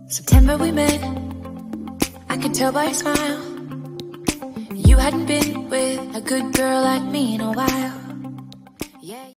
September we met, I could tell by your smile. You hadn't been with a good girl like me in a while.